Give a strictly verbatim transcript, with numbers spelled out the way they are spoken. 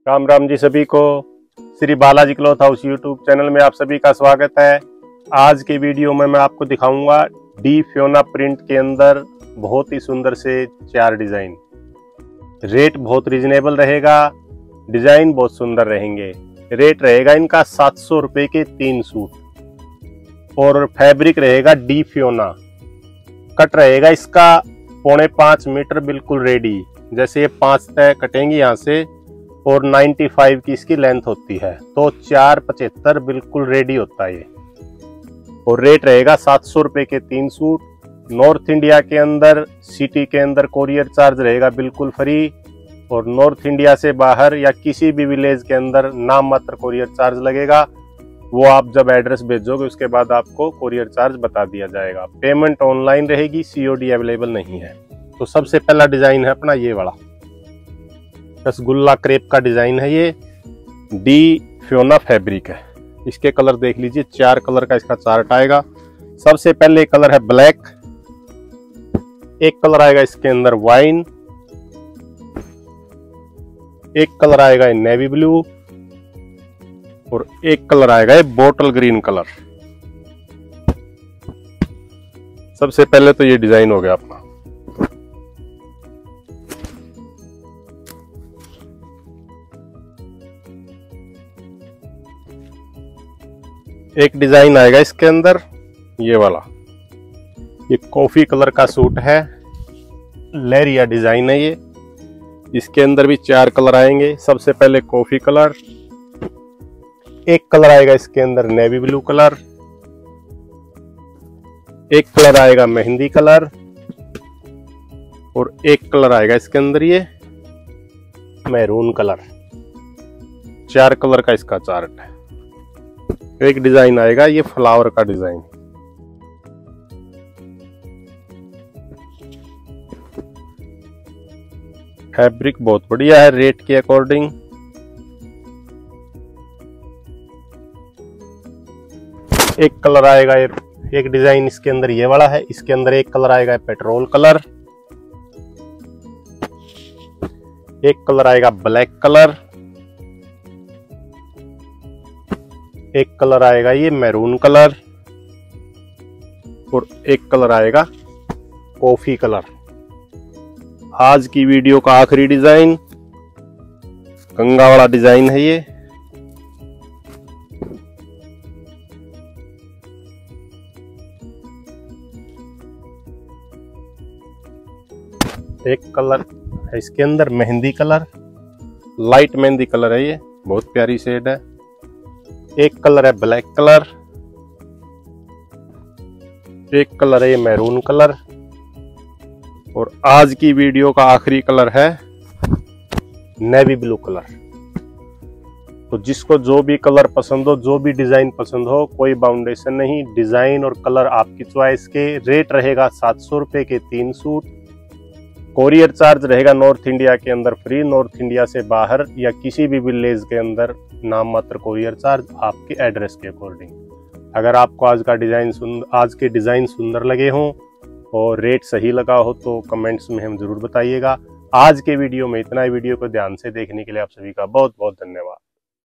राम राम जी सभी को। Shri Balaji cloth house YouTube channel में आप सभी का स्वागत है। आज के वीडियो में मैं आपको दिखाऊंगा डी फ्योना प्रिंट के अंदर बहुत ही सुंदर से चार डिजाइन। रेट बहुत रिजनेबल रहेगा, डिजाइन बहुत सुंदर रहेंगे। रेट रहेगा इनका सात सौ रुपये के तीन सूट और फैब्रिक रहेगा डी फ्योना। कट रहेगा इसका पौने पाँच मीटर बिल्कुल रेडी। जैसे ये पाँच तय कटेंगी यहाँ से और पचानवे की इसकी लेंथ होती है तो चार पचहत्तर बिल्कुल रेडी होता है ये। और रेट रहेगा सात सौ रुपये के तीन सूट। नॉर्थ इंडिया के अंदर सिटी के अंदर कोरियर चार्ज रहेगा बिल्कुल फ्री और नॉर्थ इंडिया से बाहर या किसी भी विलेज के अंदर नाम मात्र कोरियर चार्ज लगेगा। वो आप जब एड्रेस भेजोगे उसके बाद आपको कोरियर चार्ज बता दिया जाएगा। पेमेंट ऑनलाइन रहेगी, सीओडी अवेलेबल नहीं है। तो सबसे पहला डिजाइन है अपना ये वाला रसगुल्ला क्रेप का डिजाइन है। ये डी फ्योना फैब्रिक है। इसके कलर देख लीजिए, चार कलर का इसका चार्ट आएगा। सबसे पहले कलर है ब्लैक, एक कलर आएगा इसके अंदर वाइन, एक कलर आएगा नेवी ब्लू और एक कलर आएगा ये बोटल ग्रीन कलर। सबसे पहले तो ये डिजाइन हो गया अपना। एक डिजाइन आएगा इसके अंदर ये वाला, ये कॉफी कलर का सूट है, लेरिया डिजाइन है ये। इसके अंदर भी चार कलर आएंगे। सबसे पहले कॉफी कलर, एक कलर आएगा इसके अंदर नेवी ब्लू कलर, एक कलर आएगा मेहंदी कलर और एक कलर आएगा इसके अंदर ये मैरून कलर। चार कलर का इसका चार्ट है। एक डिजाइन आएगा ये फ्लावर का डिजाइन। फैब्रिक बहुत बढ़िया है रेट के अकॉर्डिंग। एक कलर आएगा ये, एक डिजाइन इसके अंदर ये वाला है। इसके अंदर एक कलर आएगा पेट्रोल कलर, एक कलर आएगा ब्लैक कलर, एक कलर आएगा ये मैरून कलर और एक कलर आएगा कॉफी कलर। आज की वीडियो का आखिरी डिजाइन गंगा वाला डिजाइन है ये। एक कलर है इसके अंदर mehndi colour, light mehndi colour है ये, बहुत प्यारी शेड है। एक कलर है ब्लैक कलर, एक कलर है ये मैरून कलर और आज की वीडियो का आखिरी कलर है नेवी ब्लू कलर। तो जिसको जो भी कलर पसंद हो, जो भी डिजाइन पसंद हो, कोई बाउंडेशन नहीं, डिजाइन और कलर आपकी चॉइस के। रेट रहेगा सात सौ रुपये के तीन सूट। कोरियर चार्ज रहेगा नॉर्थ इंडिया के अंदर फ्री, नॉर्थ इंडिया से बाहर या किसी भी विलेज के अंदर नाम मात्र कोरियर चार्ज आपके एड्रेस के अकॉर्डिंग। अगर आपको आज का डिजाइन सुंदर आज के डिजाइन सुंदर लगे हों और रेट सही लगा हो तो कमेंट्स में हम जरूर बताइएगा। आज के वीडियो में इतना ही। वीडियो को ध्यान से देखने के लिए आप सभी का बहुत बहुत धन्यवाद।